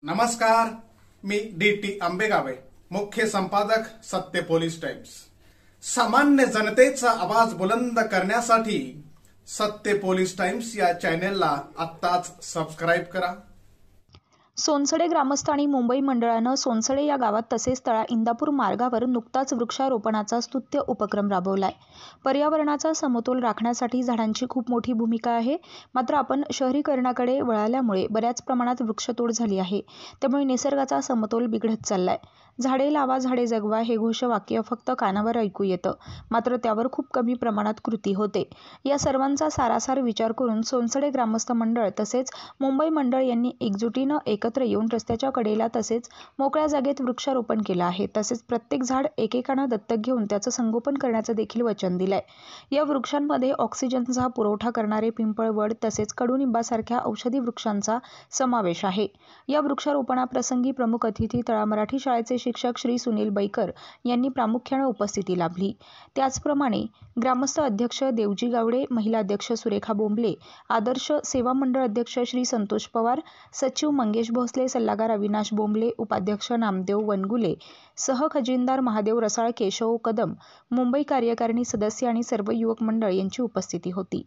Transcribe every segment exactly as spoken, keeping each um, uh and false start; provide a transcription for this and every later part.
नमस्कार, मी D T आंबेगावे, मुख्य संपादक सत्य पोलीस टाइम्स। सामान्य जनतेचा आवाज बुलंद करण्यासाठी सत्य पोलीस टाइम्स या चॅनेलला आत्ताच सबस्क्राइब करा। सोनसडे ग्रामस्थ आणि मुंबई मंडळानं सोनसडे या गावात तसेच तळा इंदापूर मार्गावर नुकताच वृक्षारोपणाचा स्तुत्य उपक्रम राबवलाय। पर्यावरणाचा समतोल राखण्यासाठी झाडांची खूप मोठी भूमिका आहे, मात्र आपण शहरीकरणाकडे वळाल्यामुळे बऱ्याच प्रमाणात वृक्षतोड झाली आहे। त्यामुळे निसर्गाचा समतोल बिघडत चाललाय। झाडे लावा झाडे जगवा हे घोषवाक्य फक्त कानावर ऐकू येतं, मात्र त्यावर खूप कमी प्रमाणात कृती होते। या सर्वांचा सारासार विचार करून सोनसडे ग्रामस्थ मंडळ तसेच मुंबई मंडळ यांनी एकजुटीनं एकत्र येऊन रस्त्याच्या कडेला तसेच मोकळ्या जागेत वृक्षारोपण केलं आहे। तसेच प्रत्येक झाड एकेकानं दत्तक घेऊन त्याचं संगोपन करण्याचं देखील वचन दिलंय। या वृक्षांमध्ये ऑक्सिजनचा पुरवठा करणारे पिंपळ, वड तसेच कडुनिंबासारख्या औषधी वृक्षांचा समावेश आहे। या वृक्षारोपणाप्रसंगी प्रमुख अतिथी तळा मराठी शाळेचे शिक्षक श्री सुनील बैकर यांनी प्रामुख्याने उपस्थिती लाभली। त्याचप्रमाणे ग्रामस्थ अध्यक्ष देवजी गावडे, महिला अध्यक्ष सुरेखा बोंबले, आदर्श सेवा मंडळ अध्यक्ष श्री संतोष पवार, सचिव मंगेश भोसले, सल्लागार अविनाश बोंबले, उपाध्यक्ष नामदेव वनगुले, सह खजिनदार महादेव रसाळ, केशव कदम, मुंबई कार्यकारिणी सदस्य आणि सर्व युवक मंडळ यांची उपस्थिती होती।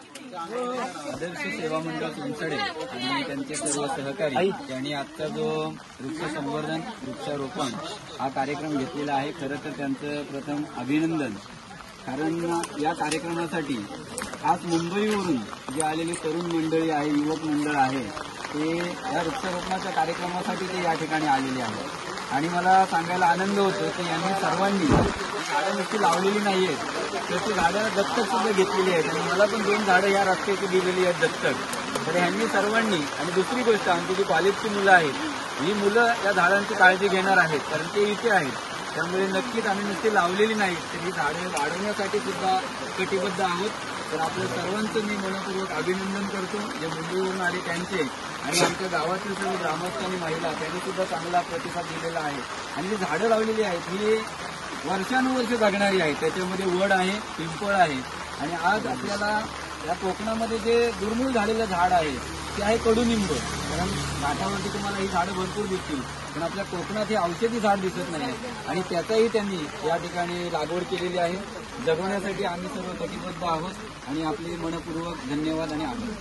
आदर्श सेवा मंडळ सोनसडे आणि त्यांचे सर्व सहकारी यांनी आजचा जो वृक्ष संवर्धन वृक्षारोपण हा कार्यक्रम घेतलेला आहे। खरं तर त्यांचं प्रथम अभिनंदन, कारण या कार्यक्रमासाठी आज मुंबईवरून जे आलेली तरुण मंडळी आहे, युवक मंडळ आहे, ते या वृक्षारोपणाच्या कार्यक्रमासाठी ते या ठिकाणी आलेले आहेत। आणि मला सांगायला आनंद होतो की यांनी सर्वांनी झाडं नुसती लावलेली नाही आहेत, तर ती झाडं दत्तक सुद्धा घेतलेली आहेत। आणि मला पण दोन झाडं या रस्त्याची दिलेली आहेत दत्तक। तर ह्यांनी सर्वांनी, आणि दुसरी गोष्ट आमची जी कॉलेजची मुलं आहेत, ही मुलं या झाडांची काळजी घेणार आहेत, कारण ते इथे आहेत। त्यामुळे नक्कीच आम्ही नुसती लावलेली नाही, तर ही झाडं वाढवण्यासाठी सुद्धा कटिबद्ध आहोत। तर आपल्या सर्वांचं मी मनपूर्वक अभिनंदन करतो, जे मुंबईवरून आले त्यांचे, आणि आमच्या गावातील सर्व ग्रामस्थ आणि महिला त्यांनी सुद्धा चांगला प्रतिसाद दिलेला आहे। आणि जी झाडं लावलेली आहेत ही वर्षानुवर्ष जगणारी आहेत। त्याच्यामध्ये वड आहे, पिंपळ आहे, आणि आज आपल्याला या कोकणामध्ये जे दुर्मिळ झालेलं झाड आहे ते आहे कडुनिंब। कारण घाटावरती तुम्हाला ही झाडं भरपूर दिसतील, पण आपल्या कोकणात हे औषधी झाड दिसत नाही, आणि त्याचाही त्यांनी या ठिकाणी लागवड केलेली आहे। जगवण्यासाठी आम्ही सर्व कटिबद्ध आहोत, आणि आपले मनपूर्वक धन्यवाद आणि आभार।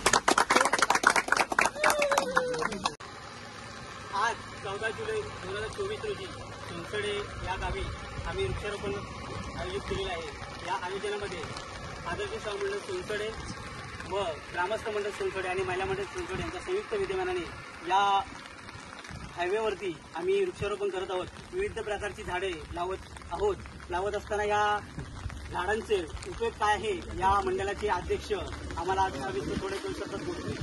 आज चौदा जुलै दोन हजार चोवीस रोजी सोनसडे या गावी आम्ही वृक्षारोपण आयोजित केलेलं आहे। या आयोजनामध्ये आदर्श सेवा मंडळ सोनसडे व ग्रामस्थ मंडळ सोनसडे आणि महिला मंडळ सोनसडे यांच्या संयुक्त विद्यमानाने या हायवेवरती आम्ही वृक्षारोपण करत आहोत। विविध प्रकारची झाडे लावत आहोत। लावत असताना या झाडांचे उपयोग काय आहे या मंडळाचे अध्यक्ष आम्हाला आज सविस्तर थोडे दोन शब्दात बोलतील।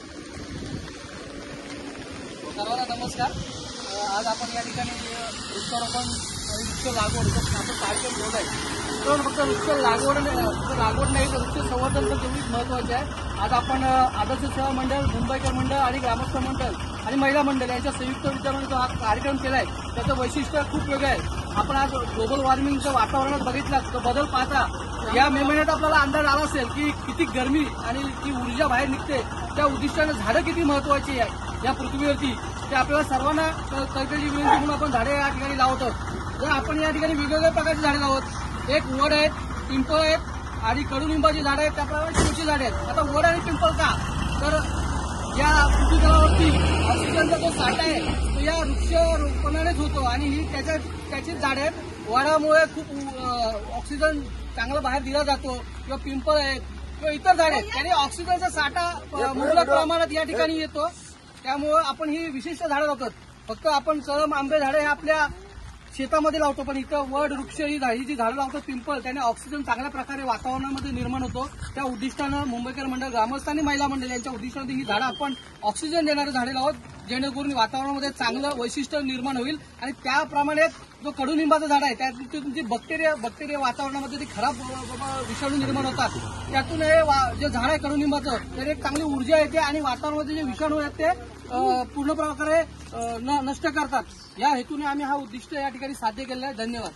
सर्वांना नमस्कार। आज आपण या ठिकाणी वृक्षारोपण आणि वृक्ष लागवड आपण कार्यक्रम ठेवला आहे। तर फक्त वृक्ष लागवड लागवड नाही तर वृक्ष संवर्धन पण तेवढीच महत्त्वाचे आहे। आज आपण आदर्श सेवा मंडळ, मुंबईकर मंडळ आणि ग्रामस्थ मंडळ आणि महिला मंडळ यांच्या संयुक्त विद्यमाने जो हा कार्यक्रम केला आहे त्याचं वैशिष्ट्य खूप वेगळं आहे। आपण आज ग्लोबल वॉर्मिंगच्या वातावरणात बघितलं तर बदल पाहता या मे महिन्यात आपल्याला अंदाज आला असेल की किती गरमी आणि जी ऊर्जा बाहेर निघते, त्या उद्दिष्टाने झाडं किती महत्त्वाची आहे या पृथ्वीवरती, ते आपल्याला सर्वांना कळकळीची विनंती म्हणून आपण झाडे या ठिकाणी लावत आहोत। तर आपण या ठिकाणी वेगवेगळ्या प्रकारची झाडे लावत, एक वड आहेत, पिंपळ आहेत आणि कडुनिंबाची झाडं आहेत, त्याप्रमाणे शोची झाडे आहेत। आता वड आणि पिंपळ का, तर या पृथ्वीतलावरती ऑक्सिजनचा जो साठा आहे तो या वृक्षारोपणानेच होतो, आणि ही त्याच्या त्याचीच झाडे आहेत। वडामुळे खूप ऑक्सिजन चांगला बाहेर दिला जातो, किंवा पिंपळ आहेत किंवा इतर झाडे आहेत, त्याने ऑक्सिजनचा साठा मुबलक प्रमाणात या ठिकाणी येतो। त्यामुळे आपण ही विशिष्ट झाडं लावतात। फक्त आपण कळम, आंबे झाडे हे आपल्या शेतामध्ये लावतो, पण इथं वड वृक्ष ही झाडी जी झाडं लावतो पिंपळ, त्याने ऑक्सिजन चांगल्या प्रकारे वातावरणामध्ये निर्माण होतो। त्या उद्दिष्टानं मुंबईकर मंडळ, ग्रामस्थ आणि महिला मंडळ यांच्या उद्दिष्टाने ही झाडं आपण ऑक्सिजन देणारे झाडे लावत, जेणेकरून वातावरणामध्ये चांगलं वैशिष्ट्य निर्माण होईल। आणि त्याप्रमाणे जो कडुनिंबाचं झाड आहे त्यातून जी बॅक्टेरिया बॅक्टेरिया वातावरणामध्ये जी खराब विषाणू निर्माण होतात, त्यातून हे जे झाड आहे कडुनिंबाचं त्याने एक चांगली ऊर्जा येते, आणि वातावरणामध्ये जे विषाणू आहेत ते पूर्ण प्रकारे नष्ट करतात। या हेतूने आम्ही हा उद्दिष्ट या ठिकाणी साध्य केलेला आहे। धन्यवाद।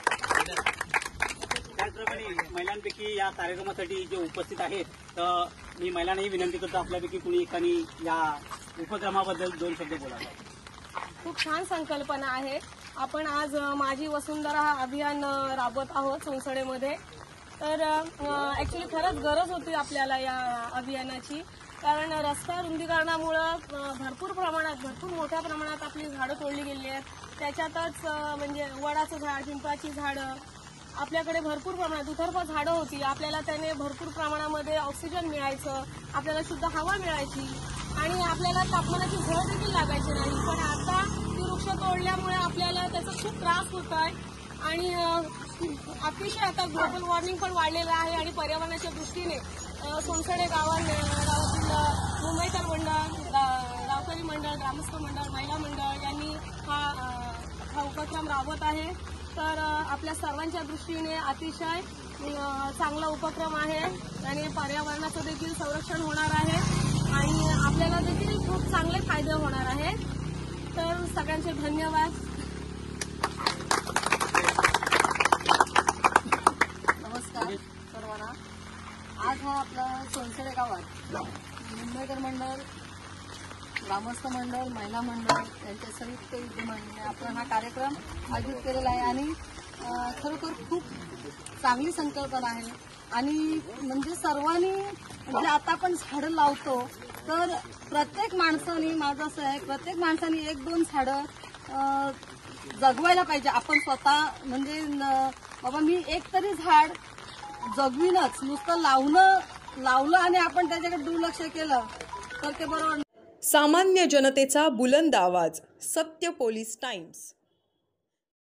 त्याचप्रमाणे महिलांपैकी या कार्यक्रमासाठी जे उपस्थित आहेत मी महिलांनाही विनंती करतो आपल्यापैकी कुणी एकाने या उपक्रमाबद्दल दोन शब्द बोलावे. खूप छान संकल्पना आहे. आपण आज अ, माझी वसुंधरा हा अभियान अ, राबवत आहोत सोनसडेमध्ये. तर ॲक्च्युली खरंच गरज होती आपल्याला या अभियानाची, कारण रस्ता रुंदीकरणामुळं अ, भरपूर प्रमाणात भरपूर मोठ्या प्रमाणात आपली झाडं तोडली गेली आहेत. त्याच्यातच अ, म्हणजे वडाचं झाड, पिंपळाची झाडं आपल्याकडे भरपूर प्रमाणात दुतर्फा झाडं होती. आपल्याला त्याने भरपूर प्रमाणामध्ये ऑक्सिजन मिळायचं, आपल्याला शुद्ध हवा मिळायची आणि आपल्याला तापमानाची झळ देखील लागायची नाही. पण आता ती वृक्ष तोडल्यामुळे आपल्याला त्याचा खूप त्रास होत आहे आणि अतिशय आता ग्लोबल वॉर्मिंग पण वाढलेलं आहे आणि पर्यावरणाच्या दृष्टीने सोनसडे गावा गावातील मुंबईकर मंडळ, गावकरी मंडळ, ग्रामस्थ मंडळ, महिला मंडळ यांनी हा हा उपक्रम राबवत आहे. तर आपल्या सर्वांच्या दृष्टीने अतिशय चांगला उपक्रम आहे आणि पर्यावरणाचं देखील संरक्षण होणार आहे आणि आपल्याला देखील खूप चांगले फायदे होणार आहेत. तर सगळ्यांचे धन्यवाद. नमस्कार सर्वांना. आज हा आपला सोनसडे गावात मुंबईकर मंडळ, ग्रामस्थ मंडळ, महिला मंडळ यांच्या संयुक्त विद्यमाने आपण हा कार्यक्रम आयोजित केलेला आहे आणि खरोखर खूप चांगली संकल्पना आहे. आणि म्हणजे सर्वांनी म्हणजे आता आपण झाडं लावतो तर प्रत्येक माणसाने, माझं असं आहे, प्रत्येक माणसाने एक दोन झाडं जगवायला पाहिजे. आपण स्वतः म्हणजे बाबा मी एक तरी झाड जगवीनच, नुसतं लावणं लावलं आणि आपण त्याच्याकडे दुर्लक्ष केलं तर ते बरोबर. सामान्य जनतेचा बुलंद आवाज, सत्य पोलीस टाइम्स.